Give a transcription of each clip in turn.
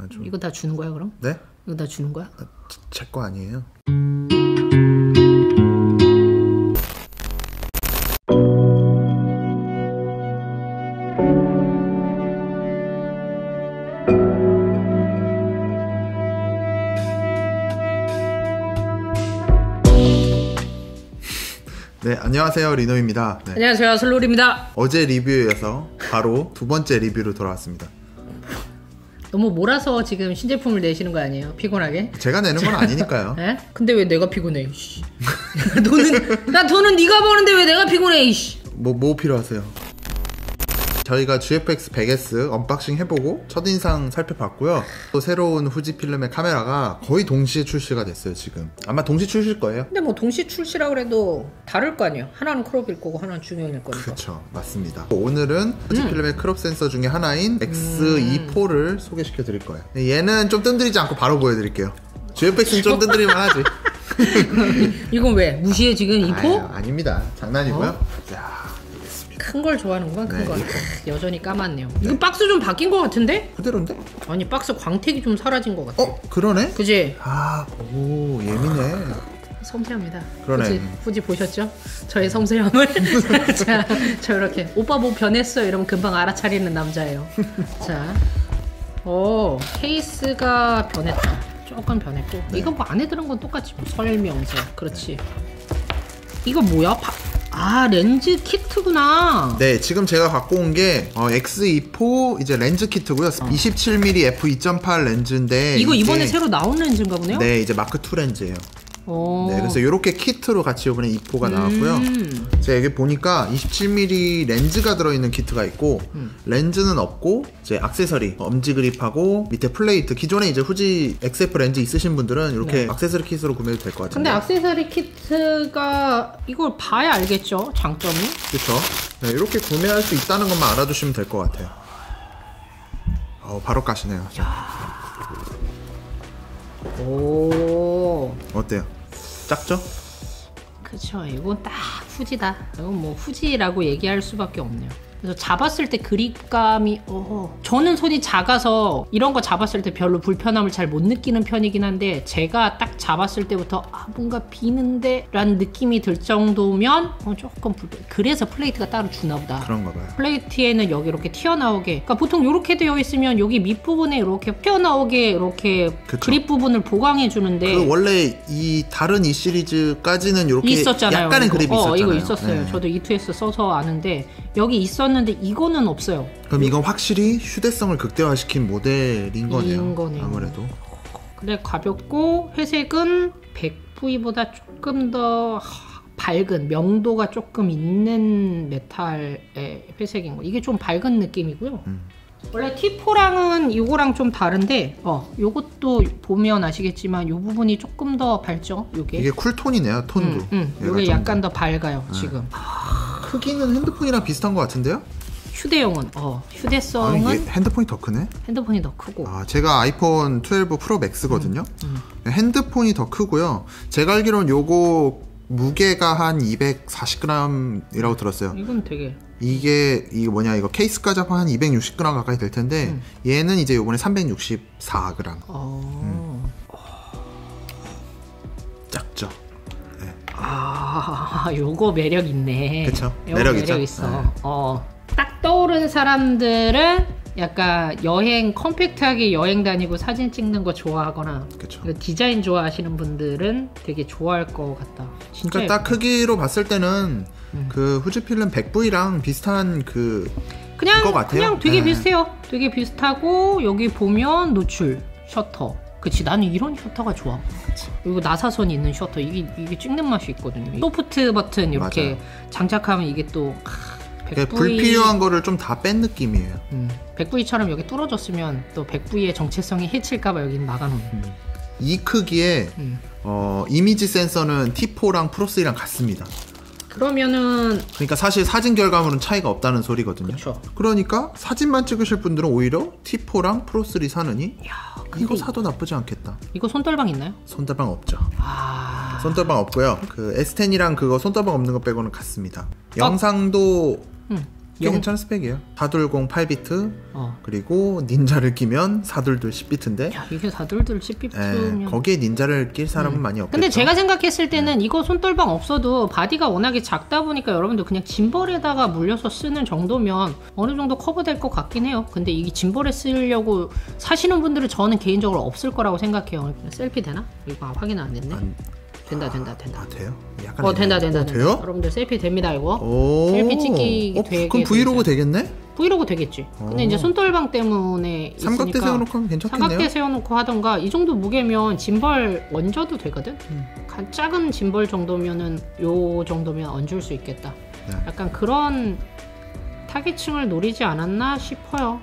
아주. 이거 다 주는 거야 그럼? 네? 이거 다 주는 거야? 제 거 아니에요. 네, 안녕하세요. 리노입니다. 네. 안녕하세요. 슬로리입니다. 어제 리뷰에 이어서 바로 두 번째 리뷰로 돌아왔습니다. 너무 몰아서 지금 신제품을 내시는 거 아니에요? 피곤하게? 제가 내는 건 아니니까요. 에? 근데 왜 내가 피곤해? 돈은 네가 버는데 왜 내가 피곤해? 뭐 필요하세요? 저희가 GFX 100S 언박싱 해보고 첫인상 살펴봤고요. 또 새로운 후지필름의 카메라가 거의 동시에 출시가 됐어요. 지금 아마 동시 출시일 거예요. 근데 뭐 동시 출시라 그래도 다를 거 아니에요? 하나는 크롭일 거고 하나는 중형일 거니까. 그렇죠, 맞습니다. 오늘은 후지필름의 크롭 센서 중에 하나인 X-E4를 소개시켜 드릴 거예요. 얘는 좀 뜸들이지 않고 바로 보여드릴게요. GFX는 좀 뜸들이만 하지. 이건 왜? 무시해 지금 E4? 아닙니다. 장난이고요. 자, 큰 걸 좋아하는구만. 큰 네, 거. 여전히 까맣네요. 이거 박스 좀 바뀐 거 같은데? 그대로인데? 아니 박스 광택이 좀 사라진 거 같아. 그러네? 그지? 오, 예민해. 섬세합니다. 그러네. 후지 보셨죠? 저의 섬세함을. 자, 저렇게 오빠 뭐 변했어요 이러면 금방 알아차리는 남자예요. 자, 케이스가 변했다. 조금 변했고. 네. 이거 뭐 안에 들은 건 똑같지. 뭐 설명서. 그렇지. 이거 뭐야? 렌즈 키트구나. 네, 지금 제가 갖고 온 게 X-E4 이제 렌즈 키트고요. 27mm f2.8 렌즈인데 이거 이번에 새로 나온 렌즈인가 보네요? 네, 이제 마크 2 렌즈예요. 네, 그래서 이렇게 키트로 같이 이번에 E4가 나왔고요. 제가 여기 보니까 27mm 렌즈가 들어있는 키트가 있고 렌즈는 없고 이제 액세서리, 엄지 그립하고 밑에 플레이트. 기존에 이제 후지 XF 렌즈 있으신 분들은 이렇게 액세서리 키트로 구매해도 될 것 같은데. 근데 액세서리 키트가 이걸 봐야 알겠죠? 장점이? 그렇죠. 네, 이렇게 구매할 수 있다는 것만 알아두시면 될 것 같아요. 바로 까시네요. 오, 어때요? 작죠? 그쵸. 이건 딱 후지다. 이건 뭐 후지라고 얘기할 수밖에 없네요. 그래서 잡았을 때 그립감이 저는 손이 작아서 이런 거 잡았을 때 별로 불편함을 잘 못 느끼는 편이긴 한데 제가 딱 잡았을 때부터 뭔가 비는데 라는 느낌이 들 정도면 조금 그래서 플레이트가 따로 주나 보다. 그런가 봐요. 플레이트에는 여기 이렇게 튀어나오게, 그러니까 보통 이렇게 되어 있으면 여기 밑부분에 이렇게 튀어나오게 이렇게 그립 부분을 보강해 주는데 원래 다른 이 시리즈까지는 이렇게 있었잖아요. 약간의 그립이 있었잖아요. 이거 있었어요. 네. 저도 E2S 써서 아는데 여기 있었는데 이거는 없어요. 그럼 이건 확실히 휴대성을 극대화시킨 모델인 거네요. 아무래도. 근데 가볍고 회색은 100V보다 조금 더 밝은, 명도가 조금 있는 메탈의 회색인 거. 이게 좀 밝은 느낌이고요. 원래 T4랑은 이거랑 좀 다른데 요것도 보면 아시겠지만 요 부분이 조금 더 밝죠? 이게 쿨톤이네요. 톤도. 요게 약간 더 밝아요. 지금 크기는 핸드폰이랑 비슷한 것 같은데요? 휴대용은 휴대성은 핸드폰이 더 크네? 핸드폰이 더 크고. 제가 아이폰 12 프로 맥스거든요. 핸드폰이 더 크고요. 제가 알기로는 요거 무게가 한 240g이라고 들었어요. 이건 되게 이게 이거 케이스까지 하면 한 260g 가까이 될 텐데 얘는 이제 요번에 364g. 작죠? 네. 요거 매력 있네. 그쵸? 매력 있어. 네. 딱 떠오른 사람들은 약간 컴팩트하게 여행 다니고 사진 찍는 거 좋아하거나 그쵸. 디자인 좋아하시는 분들은 되게 좋아할 것 같다. 진짜 그러니까 딱 크기로 봤을 때는 그 후지필름 100V랑 비슷한 것 같아요. 그냥 되게 비슷해요. 되게 비슷하고 여기 보면 노출 셔터. 그치, 나는 이런 셔터가 좋아. 그리고 나사선이 있는 셔터, 이게 찍는 맛이 있거든요. 소프트 버튼 이렇게 장착하면 이게 또 100V... 불필요한 거를 좀 다 뺀 느낌이에요. 100V처럼 여기 뚫어졌으면 또 100V의 정체성이 해칠까봐 여기는 막아놓는. 이 크기에 이미지 센서는 T4랑 프로3랑 같습니다. 그러니까 사실 사진 결과물은 차이가 없다는 소리거든요. 그쵸. 그러니까 사진만 찍으실 분들은 오히려 T4랑 프로3 사느니 이거 사도 나쁘지 않겠다. 이거 손떨방 있나요? 손떨방 없죠. 손떨방 없고요. 그 S10이랑 그거 손떨방 없는 거 빼고는 같습니다. 영상도 꽤 괜찮은 스펙이에요. 420 8비트 그리고 닌자를 끼면 422 10비트인데 야, 이게 422 10비트면 거기에 닌자를 낄 사람은 많이 없겠죠. 근데 제가 생각했을 때는 이거 손떨방 없어도 바디가 워낙에 작다 보니까 여러분들 그냥 짐벌에다가 물려서 쓰는 정도면 어느 정도 커버될 것 같긴 해요. 근데 이게 짐벌에 쓰려고 사시는 분들은 저는 개인적으로 없을 거라고 생각해요. 셀피 되나? 이거 확인 안 됐네. 된다. 아, 돼요? 약간 된다. 돼요? 여러분들 셀피 됩니다 이거. 셀피 찍기 되게. 그럼 브이로그 되겠네? 브이로그 되겠지. 근데 이제 손떨방 때문에 삼각대 세워놓고 하면 괜찮겠네요. 삼각대 세워놓고 하던가 이 정도 무게면 짐벌 얹어도 되거든. 작은 짐벌 정도면은 요 정도면 얹을 수 있겠다. 네. 약간 그런 타겟층을 노리지 않았나 싶어요.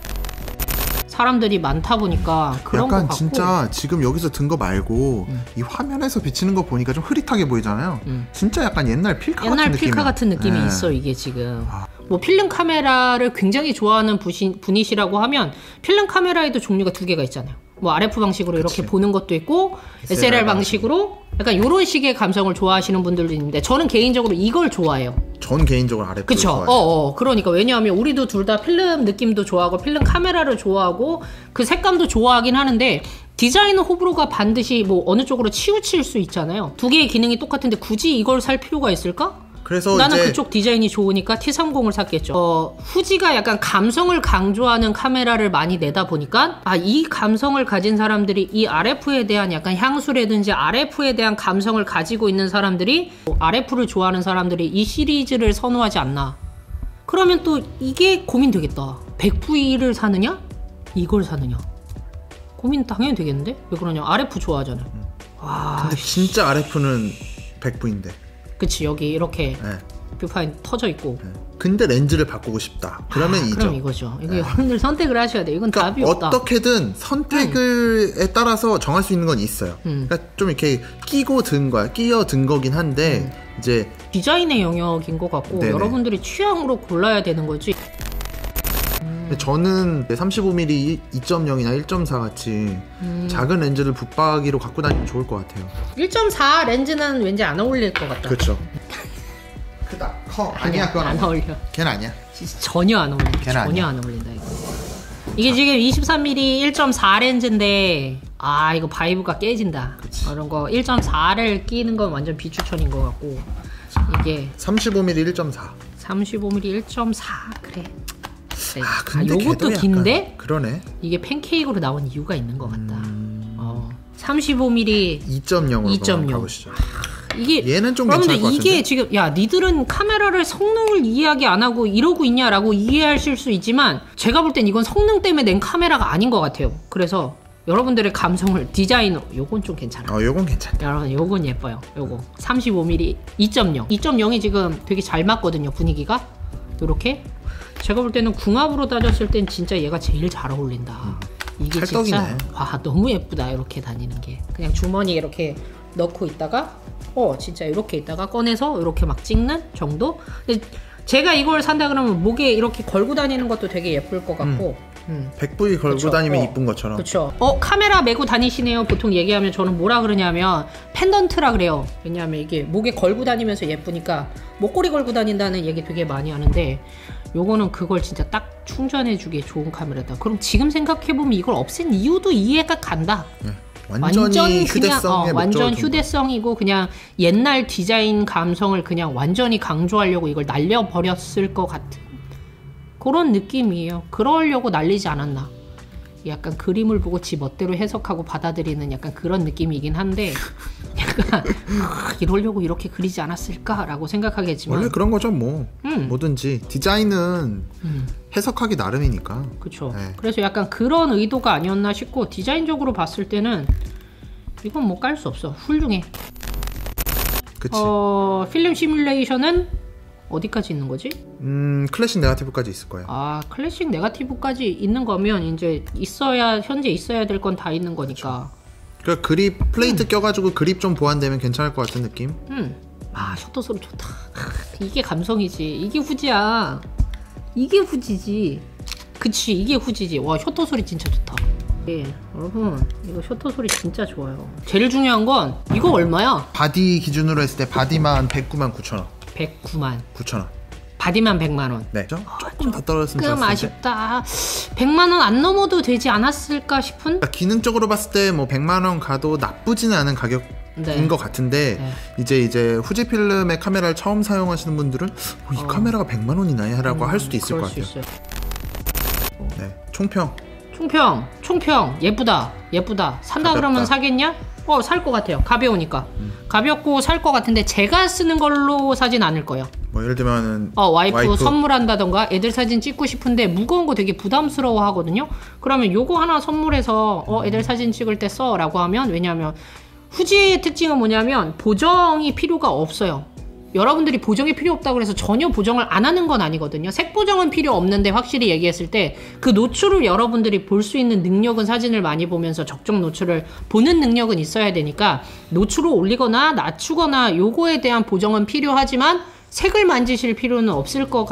사람들이 많다 보니까 그런 거 약간 같고. 진짜 지금 여기서 든 거 말고 이 화면에서 비치는 거 보니까 좀 흐릿하게 보이잖아요. 진짜 약간 옛날 필카 같은 느낌이 네. 있어 이게 지금. 뭐 필름 카메라를 굉장히 좋아하는 분이시라고 하면 필름 카메라에도 종류가 2개가 있잖아요. 뭐 RF 방식으로 그치. 이렇게 보는 것도 있고 SLR 방식으로 약간 이런 식의 감성을 좋아하시는 분들도 있는데 저는 개인적으로 이걸 좋아해요. 전 개인적으로 RF 그쵸. 좋아해요. 그러니까 왜냐하면 우리도 둘 다 필름 느낌도 좋아하고 필름 카메라를 좋아하고 그 색감도 좋아하긴 하는데 디자이너 호불호가 반드시 뭐 어느 쪽으로 치우칠 수 있잖아요. 2개의 기능이 똑같은데 굳이 이걸 살 필요가 있을까? 그래서 나는 이제 그쪽 디자인이 좋으니까 T30을 샀겠죠. 후지가 약간 감성을 강조하는 카메라를 많이 내다 보니까 이 감성을 가진 사람들이 이 RF에 대한 약간 향수라든지 RF에 대한 감성을 가지고 있는 사람들이 RF를 좋아하는 사람들이 이 시리즈를 선호하지 않나. 그러면 또 이게 고민되겠다. 100V를 사느냐? 이걸 사느냐? 고민 당연히 되겠는데? 왜 그러냐? RF 좋아하잖아요. 근데 진짜 RF는 100V인데 그치, 여기 이렇게 뷰파인 터져 있고. 근데 렌즈를 바꾸고 싶다. 그러면 이죠. 그럼 이거죠. 이거 여러분들 선택을 하셔야 돼요. 이건 그러니까 답이 없다. 어떻게든 선택에 따라서 정할 수 있는 건 있어요. 그러니까 좀 이렇게 끼어 든 거긴 한데 이제 디자인의 영역인 것 같고 네네. 여러분들이 취향으로 골라야 되는 거지. 저는 35mm 2.0이나 1.4 같이 작은 렌즈를 붙박이로 갖고 다니면 좋을 것 같아요. 1.4 렌즈는 왠지 안 어울릴 것 같다. 그렇죠. 크다. 커. 아니야, 그건 안 어울려. 걔는 아니야. 전혀 안 어울려. 걔는 전혀 아니야. 안 어울린다 이거. 이게 지금 23mm 1.4 렌즈인데 이거 바이브가 깨진다. 이런 거 1.4를 끼는 건 완전 비추천인 것 같고 이게 35mm 1.4. 35mm 1.4 그래. 근데 요것도 걔도 긴데 약간 그러네. 이게 팬케이크로 나온 이유가 있는 것 같다. 35mm 2.0으로 2.0. 가보시죠. 이게 얘는 좀 여러분들 괜찮을 것 이게 같은데? 지금 니들은 카메라를 성능을 이해하기 안 하고 이러고 있냐라고 이해하실 수 있지만 제가 볼 땐 이건 성능 때문에 낸 카메라가 아닌 것 같아요. 그래서 여러분들의 감성을 디자인으로 요건 좀 괜찮아. 요건 괜찮다. 여러분 요건 예뻐요. 요거 35mm 2.0 2.0이 지금 되게 잘 맞거든요. 분위기가 요렇게 제가 볼 때는 궁합으로 따졌을 땐 진짜 얘가 제일 잘 어울린다. 이게 찰떡이네. 진짜 너무 예쁘다. 이렇게 다니는 게 그냥 주머니에 이렇게 넣고 있다가 진짜 이렇게 있다가 꺼내서 이렇게 막 찍는 정도. 근데 제가 이걸 산다 그러면 목에 이렇게 걸고 다니는 것도 되게 예쁠 것 같고 100V 걸고 그쵸. 다니면 이쁜 것처럼. 그렇죠. 카메라 메고 다니시네요. 보통 얘기하면 저는 뭐라 그러냐면 펜던트라 그래요. 왜냐하면 이게 목에 걸고 다니면서 예쁘니까 목걸이 걸고 다닌다는 얘기 되게 많이 하는데 요거는 그걸 진짜 딱 충전해주기에 좋은 카메라다. 그럼 지금 생각해보면 이걸 없앤 이유도 이해가 간다. 완전히 휴대성의 완전 휴대성이고 그냥 옛날 디자인 감성을 그냥 완전히 강조하려고 이걸 날려버렸을 것 같은 그런 느낌이에요. 그러려고 날리지 않았나. 약간 그림을 보고 지 멋대로 해석하고 받아들이는 약간 그런 느낌이긴 한데 약간 이러려고 이렇게 그리지 않았을까라고 생각하겠지만 원래 그런 거죠 뭐. 뭐든지 디자인은 해석하기 나름이니까. 그렇죠. 네. 그래서 약간 그런 의도가 아니었나 싶고 디자인적으로 봤을 때는 이건 뭐 깔 수 없어. 훌륭해. 그치. 필름 시뮬레이션은 어디까지 있는 거지? 클래식 네거티브까지 있을 거예요. 클래식 네거티브까지 있는 거면 이제 현재 있어야 될 건 다 있는 거니까. 그러니까 그립 플레이트 껴가지고 그립 좀 보완되면 괜찮을 것 같은 느낌. 셔터 소리 좋다. 이게 감성이지. 이게 후지야. 이게 후지지. 그치, 이게 후지지. 와, 셔터 소리 진짜 좋다. 여러분, 이거 셔터 소리 진짜 좋아요. 제일 중요한 건 이거 얼마야? 바디 기준으로 했을 때 바디만 109만 9천 원. 109만. 9천 원. 바디만 100만 원. 네, 조금 더 떨어졌으면 조금 아쉽다. 100만 원 안 넘어도 되지 않았을까 싶은? 그러니까 기능적으로 봤을 때 뭐 100만 원 가도 나쁘지는 않은 가격인 것 같은데 이제 후지 필름의 카메라를 처음 사용하시는 분들은 이 카메라가 100만 원이나 라고 할 수도 있을 것 같아요. 네, 총평 예쁘다. 산다 가볍다. 그러면 사겠냐? 살 것 같아요. 가벼우니까. 가볍고 살 것 같은데 제가 쓰는 걸로 사진 않을 거예요. 뭐 예를 들면은 와이프 선물한다던가 애들 사진 찍고 싶은데 무거운 거 되게 부담스러워 하거든요. 그러면 요거 하나 선물해서 애들 사진 찍을 때 써 라고 하면, 왜냐하면 후지의 특징은 뭐냐면 보정이 필요가 없어요. 여러분들이 보정이 필요 없다고 해서 전혀 보정을 안 하는 건 아니거든요. 색 보정은 필요 없는데 확실히 얘기했을 때 그 노출을 여러분들이 볼 수 있는 능력은, 사진을 많이 보면서 적정 노출을 보는 능력은 있어야 되니까 노출을 올리거나 낮추거나 요거에 대한 보정은 필요하지만 색을 만지실 필요는 없을 것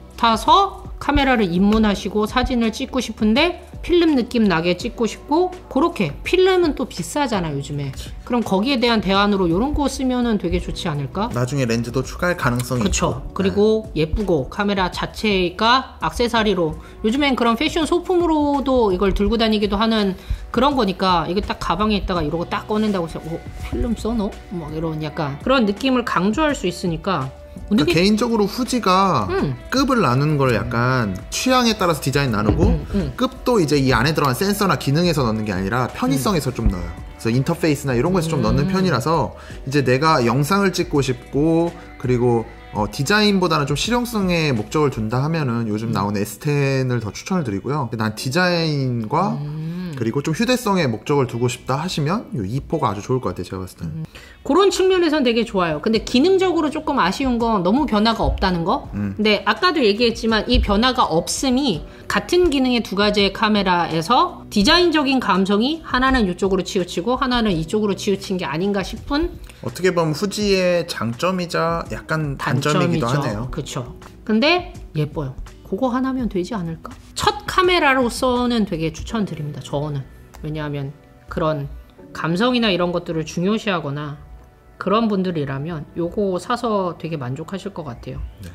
같아서 카메라를 입문하시고 사진을 찍고 싶은데 필름 느낌 나게 찍고 싶고, 그렇게 필름은 또 비싸잖아 요즘에. 그럼 거기에 대한 대안으로 이런 거 쓰면은 되게 좋지 않을까? 나중에 렌즈도 추가할 가능성이 있고. 그리고 예쁘고 카메라 자체가 액세서리로, 요즘엔 그런 패션 소품으로도 이걸 들고 다니기도 하는 그런 거니까, 이게 딱 가방에 있다가 이러고 딱 꺼낸다고 해서 필름 써 너? 막 이런 약간 그런 느낌을 강조할 수 있으니까. 그러니까 개인적으로 후지가 급을 나누는 걸 약간 취향에 따라서 디자인 나누고 급도 이제 이 안에 들어간 센서나 기능에서 넣는 게 아니라 편의성에서 좀 넣어요. 그래서 인터페이스나 이런 거에서 좀 넣는 편이라서 이제 내가 영상을 찍고 싶고, 그리고 디자인보다는 좀 실용성에 목적을 둔다 하면은 요즘 나오는 S10을 더 추천을 드리고요. 난 디자인과 그리고 좀 휴대성에 목적을 두고 싶다 하시면 이 2포가 아주 좋을 것 같아요, 제가 봤을 때는. 그런 측면에서는 되게 좋아요. 근데 기능적으로 조금 아쉬운 건 너무 변화가 없다는 거. 근데 아까도 얘기했지만 이 변화가 없음이 같은 기능의 두 가지의 카메라에서 디자인적인 감성이 하나는 이쪽으로 치우치고 하나는 이쪽으로 치우친 게 아닌가 싶은, 어떻게 보면 후지의 장점이자 약간 단점이기도 하네요. 그렇죠. 근데 예뻐요. 그거 하나면 되지 않을까? 첫 카메라로서는 되게 추천드립니다. 저는. 왜냐하면 그런 감성이나 이런 것들을 중요시하거나 그런 분들이라면 요거 사서 되게 만족하실 것 같아요. 네.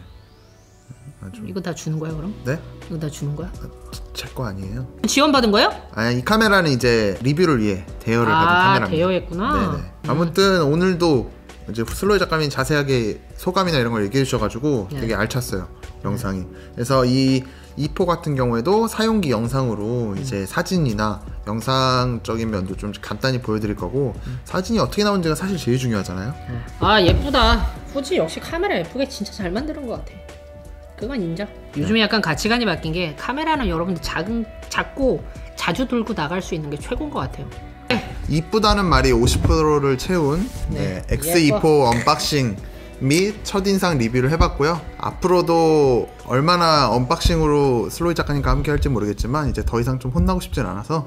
이거 다 주는 거야 그럼? 네? 이거 다 주는 거야? 제 거 아니에요. 지원받은 거예요? 아니, 이 카메라는 이제 리뷰를 위해 대여를 받은 카메라입니다. 대여했구나. 네네. 아무튼 오늘도 이제 슬로이 작가님이 자세하게 소감이나 이런 걸 얘기해 주셔가지고 되게 알찼어요, 영상이. 그래서 이 2포 같은 경우에도 사용기 영상으로 이제 사진이나 영상적인 면도 좀 간단히 보여드릴 거고, 사진이 어떻게 나오는지가 사실 제일 중요하잖아요. 예쁘다. 후지 역시 카메라 예쁘게 진짜 잘 만드는 것 같아. 그건 인정. 요즘에 약간 가치관이 바뀐 게, 카메라는 여러분들 작고 자주 들고 나갈 수 있는 게 최고인 것 같아요. 이쁘다는 말이 50%를 채운 X2포 언박싱 및 첫인상 리뷰를 해봤고요. 앞으로도 얼마나 언박싱으로 슬로이 작가님과 함께 할지 모르겠지만 이제 더 이상 좀 혼나고 싶진 않아서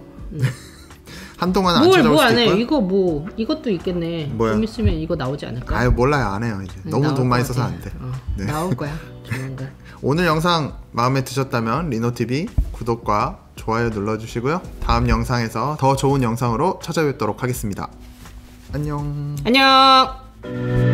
한동안 안 찾아올 수도 있고요. 이것도 있겠네. 뭐야? 좀 있으면 이거 나오지 않을까? 아유, 몰라요. 안 해요 이제. 너무 돈 많이 써서 안 돼. 네. 나올 거야 조만간. 오늘 영상 마음에 드셨다면 리노TV 구독과 좋아요 눌러주시고요. 다음 영상에서 더 좋은 영상으로 찾아뵙도록 하겠습니다. 안녕.